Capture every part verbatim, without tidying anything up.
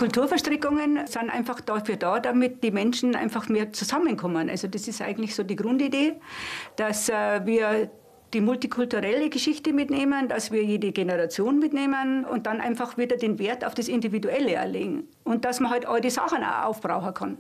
Kulturverstrickungen sind einfach dafür da, damit die Menschen einfach mehr zusammenkommen. Also das ist eigentlich so die Grundidee, dass äh, wir die multikulturelle Geschichte mitnehmen, dass wir jede Generation mitnehmen und dann einfach wieder den Wert auf das Individuelle erlegen. Und dass man halt all die Sachen auch aufbrauchen kann.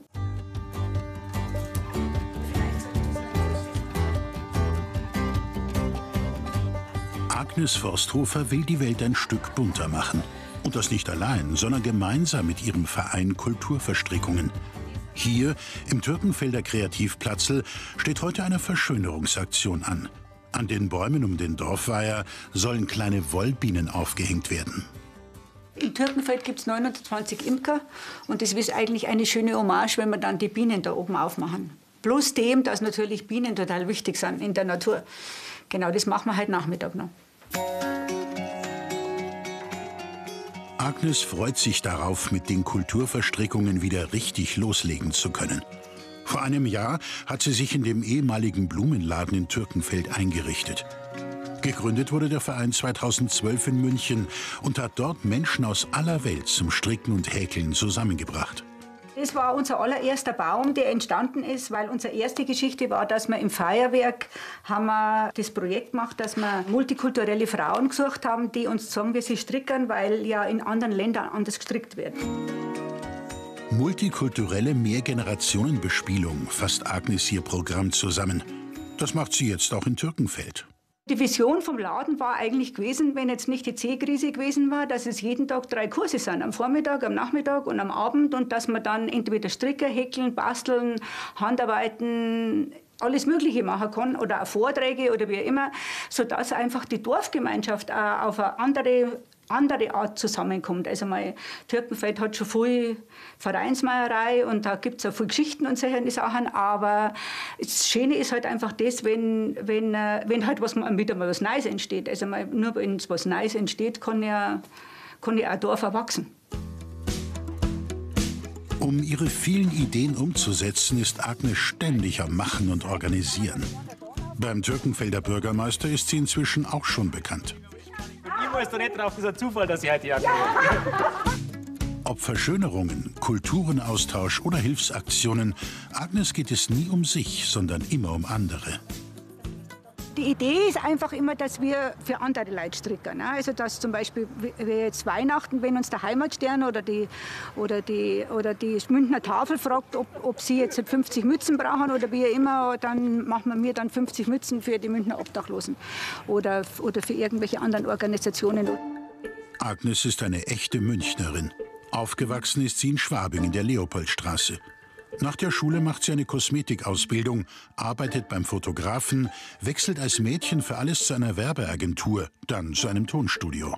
Agnes Forsthofer will die Welt ein Stück bunter machen. Und das nicht allein, sondern gemeinsam mit ihrem Verein Kulturverstrickungen. Hier im Türkenfelder Kreativplatzl steht heute eine Verschönerungsaktion an. An den Bäumen um den Dorfweiher sollen kleine Wollbienen aufgehängt werden. In Türkenfeld gibt es neunundzwanzig Imker und das ist eigentlich eine schöne Hommage, wenn wir dann die Bienen da oben aufmachen. Plus dem, dass natürlich Bienen total wichtig sind in der Natur. Genau, das machen wir heute Nachmittag noch. Agnes freut sich darauf, mit den Kulturverstrickungen wieder richtig loslegen zu können. Vor einem Jahr hat sie sich in dem ehemaligen Blumenladen in Türkenfeld eingerichtet. Gegründet wurde der Verein zweitausendzwölf in München und hat dort Menschen aus aller Welt zum Stricken und Häkeln zusammengebracht. Das war unser allererster Baum, der entstanden ist, weil unsere erste Geschichte war, dass wir im Feuerwerk haben wir das Projekt gemacht, dass wir multikulturelle Frauen gesucht haben, die uns sagen, wie sie stricken, weil ja in anderen Ländern anders gestrickt wird. Multikulturelle Mehrgenerationenbespielung fasst Agnes ihr Programm zusammen. Das macht sie jetzt auch in Türkenfeld. Die Vision vom Laden war eigentlich gewesen, wenn jetzt nicht die C-Krise gewesen war, dass es jeden Tag drei Kurse sind, am Vormittag, am Nachmittag und am Abend und dass man dann entweder Stricken, Häkeln, Basteln, Handarbeiten, alles Mögliche machen kann oder auch Vorträge oder wie immer, sodass einfach die Dorfgemeinschaft auch auf eine andere andere Art zusammenkommt. Also mein Türkenfeld hat schon viel Vereinsmeierei und da gibt es auch viele Geschichten und solche Sachen, aber das Schöne ist halt einfach das, wenn, wenn, wenn halt was, wieder mal was Neues entsteht. Also nur wenn was Neues entsteht, kann ja, kann ja ein Dorf erwachsen. Um ihre vielen Ideen umzusetzen, ist Agnes ständig am Machen und Organisieren. Beim Türkenfelder Bürgermeister ist sie inzwischen auch schon bekannt. Ich weiß doch nicht drauf, das ist ein Zufall, dass ich heute hier bin. Ob Verschönerungen, Kulturenaustausch oder Hilfsaktionen, Agnes geht es nie um sich, sondern immer um andere. Die Idee ist einfach immer, dass wir für andere Leute stricken. Also dass zum Beispiel jetzt Weihnachten, wenn uns der Heimatstern oder die, oder die, oder die Münchner Tafel fragt, ob, ob sie jetzt fünfzig Mützen brauchen oder wie immer, dann machen wir mir dann fünfzig Mützen für die Münchner Obdachlosen oder, oder für irgendwelche anderen Organisationen. Agnes ist eine echte Münchnerin. Aufgewachsen ist sie in Schwabing in der Leopoldstraße. Nach der Schule macht sie eine Kosmetikausbildung, arbeitet beim Fotografen, wechselt als Mädchen für alles zu einer Werbeagentur, dann zu einem Tonstudio.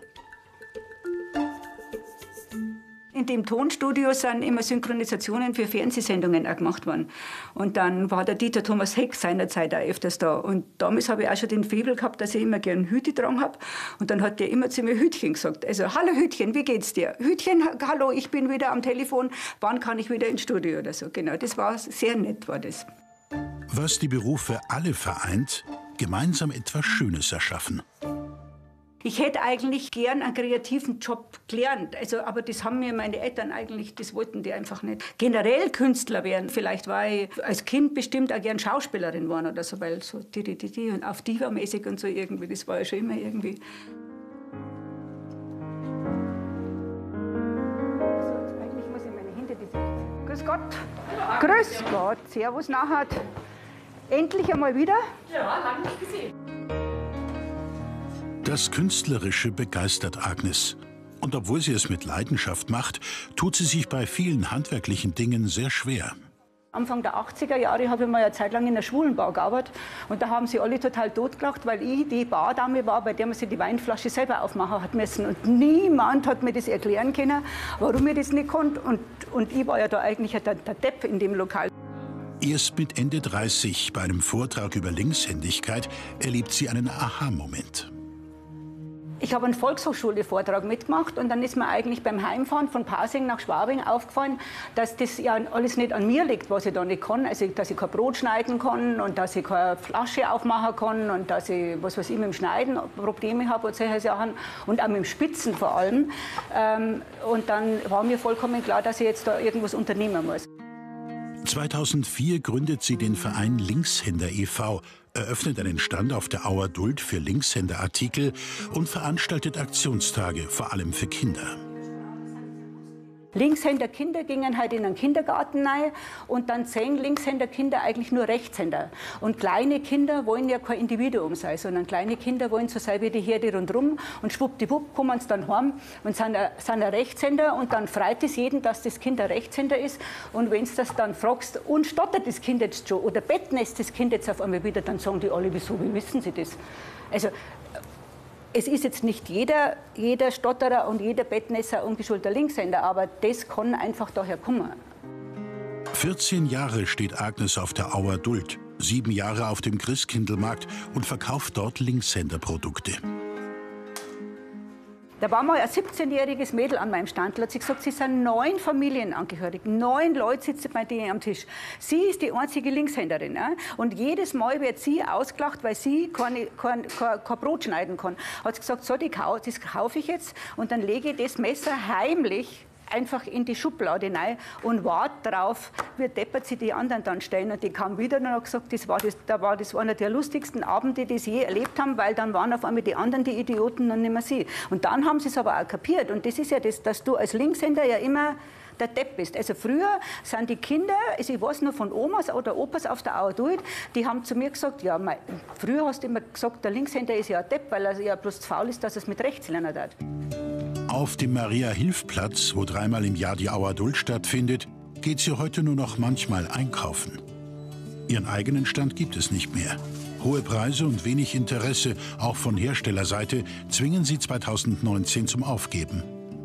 In dem Tonstudio sind immer Synchronisationen für Fernsehsendungen auch gemacht worden. Und dann war der Dieter Thomas Heck seinerzeit auch öfters da. Und damals habe ich auch schon den Faible gehabt, dass ich immer gerne Hüte getragen habe. Und dann hat der immer zu mir Hütchen gesagt. Also, hallo Hütchen, wie geht's dir? Hütchen, hallo, ich bin wieder am Telefon. Wann kann ich wieder ins Studio oder so? Genau, das war sehr nett, war das. Was die Berufe alle vereint, gemeinsam etwas Schönes erschaffen. Ich hätte eigentlich gern einen kreativen Job gelernt, also, aber das haben mir meine Eltern eigentlich, das wollten die einfach nicht. Generell Künstler werden, vielleicht war ich als Kind bestimmt auch gern Schauspielerin geworden oder so, weil so di di di di und auf Diva-mäßig und so irgendwie, das war ja schon immer irgendwie. So, eigentlich muss ich meine Hände diese... Grüß Gott. Grüß Gott, servus nachher. Endlich einmal wieder. Ja, lange nicht gesehen. Das Künstlerische begeistert Agnes. Und obwohl sie es mit Leidenschaft macht, tut sie sich bei vielen handwerklichen Dingen sehr schwer. Anfang der achtziger Jahre habe ich mal eine Zeit lang in der Schwulenbar gearbeitet. Und da haben sie alle total totgelacht, weil ich die Bardame war, bei der man sich die Weinflasche selber aufmachen hat müssen. Und niemand hat mir das erklären können, warum ich das nicht konnte. Und, und ich war ja da eigentlich der, der Depp in dem Lokal. Erst mit Ende dreißig, bei einem Vortrag über Linkshändigkeit, erlebt sie einen Aha-Moment. Ich habe einen Volkshochschule-Vortrag mitgemacht und dann ist mir eigentlich beim Heimfahren von Pasing nach Schwabing aufgefallen, dass das ja alles nicht an mir liegt, was ich da nicht kann. Also, dass ich kein Brot schneiden kann und dass ich keine Flasche aufmachen kann und dass ich, was weiß ich, mit dem Schneiden Probleme habe und solche Sachen und auch mit dem Spitzen vor allem. Und dann war mir vollkommen klar, dass ich jetzt da irgendwas unternehmen muss. zweitausendvier gründet sie den Verein Linkshänder e V, eröffnet einen Stand auf der Auer Duld für Linkshänderartikel und veranstaltet Aktionstage, vor allem für Kinder. Linkshänder Kinder gingen halt in einen Kindergarten rein und dann sehen Linkshänder Kinder eigentlich nur Rechtshänder. Und kleine Kinder wollen ja kein Individuum sein, sondern kleine Kinder wollen so sein wie die Herde rundherum und schwuppdiwupp kommen sie dann heim und sind ein, sind ein Rechtshänder und dann freut es jeden, dass das Kind ein Rechtshänder ist. Und wenn du das dann fragst, und stottert das Kind jetzt schon oder bettnässt das Kind jetzt auf einmal wieder, dann sagen die alle, wieso, wie wissen sie das? Also, es ist jetzt nicht jeder, jeder Stotterer und jeder Bettnässer ungeschulter Linkshänder, aber das kann einfach daher kommen. vierzehn Jahre steht Agnes auf der Auer Duld, sieben Jahre auf dem Christkindlmarkt und verkauft dort Linkshänderprodukte. Da war mal ein siebzehnjähriges Mädel an meinem Stand, hat sie gesagt, sie sind neun Familienangehörige, neun Leute sitzen bei denen am Tisch. Sie ist die einzige Linkshänderin. Ja? Und jedes Mal wird sie ausgelacht, weil sie kein, kein, kein, kein Brot schneiden kann. Hat sie gesagt, so, die, das kaufe ich jetzt und dann lege ich das Messer heimlich einfach in die Schublade rein und warte darauf, wie deppert sie die anderen dann stellen. Und die kam wieder und hat gesagt, das war, das, da war das einer der lustigsten Abende, die sie je erlebt haben, weil dann waren auf einmal die anderen die Idioten und nicht mehr sie. Und dann haben sie es aber auch kapiert. Und das ist ja das, dass du als Linkshänder ja immer der Depp bist. Also früher sind die Kinder, also ich weiß nur von Omas oder Opas auf der Auer Duld, die haben zu mir gesagt, ja, mein, früher hast du immer gesagt, der Linkshänder ist ja ein Depp, weil er ja bloß zu faul ist, dass er es mit rechts lernen hat. Auf dem Maria-Hilf-Platz, wo dreimal im Jahr die Auer Duld stattfindet, geht sie heute nur noch manchmal einkaufen. Ihren eigenen Stand gibt es nicht mehr. Hohe Preise und wenig Interesse, auch von Herstellerseite, zwingen sie zweitausendneunzehn zum Aufgeben.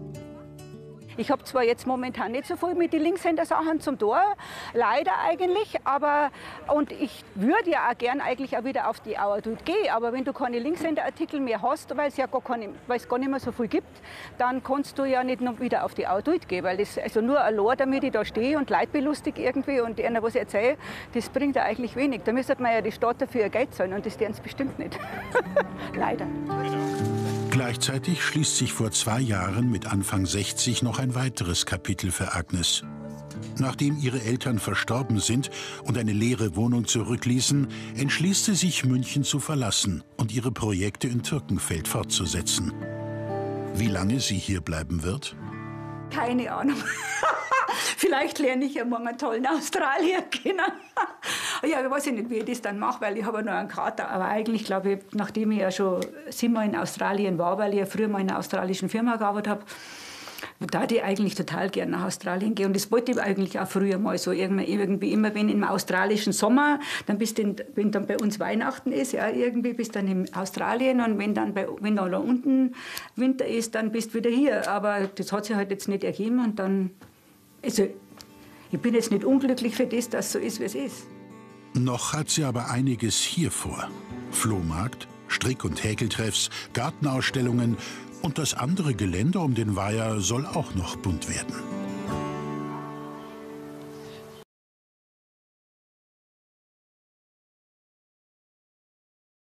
Ich habe zwar jetzt momentan nicht so viel mit den Linkshänder-Sachen zum Tor, leider eigentlich, aber und ich würde ja auch gern eigentlich auch wieder auf die Auer Duld gehen, aber wenn du keine Linkshänder-Artikel mehr hast, weil es ja gar, keine, weil es gar nicht mehr so viel gibt, dann kannst du ja nicht noch wieder auf die Auer Duld gehen, weil das also nur allein, damit ich da stehe und Leute belustige irgendwie und einer was erzähle, das bringt ja eigentlich wenig. Da müsste man ja die Stadt dafür ihr Geld zahlen und das deren es bestimmt nicht. Leider. Gleichzeitig schließt sich vor zwei Jahren mit Anfang sechzig noch ein weiteres Kapitel für Agnes. Nachdem ihre Eltern verstorben sind und eine leere Wohnung zurückließen, entschließt sie sich, München zu verlassen und ihre Projekte in Türkenfeld fortzusetzen. Wie lange sie hier bleiben wird? Keine Ahnung. Vielleicht lerne ich ja morgen einen tollen Australier kennen. Ja, ich weiß nicht, wie ich das dann mache, weil ich habe ja noch einen Kater. Aber eigentlich glaube ich, nachdem ich ja schon siebenmal in Australien war, weil ich ja früher mal in einer australischen Firma gearbeitet habe, da ich eigentlich total gerne nach Australien gehe. Und das wollte ich eigentlich auch früher mal so. Irgendwie, irgendwie immer, wenn im australischen Sommer, dann bist du, wenn dann bei uns Weihnachten ist, ja, irgendwie bist du dann in Australien. Und wenn dann bei, wenn da unten Winter ist, dann bist du wieder hier. Aber das hat sich halt jetzt nicht ergeben. Und dann, also, ich bin jetzt nicht unglücklich für das, dass es so ist, wie es ist. Noch hat sie aber einiges hier vor. Flohmarkt, Strick- und Häkeltreffs, Gartenausstellungen und das andere Gelände um den Weiher soll auch noch bunt werden.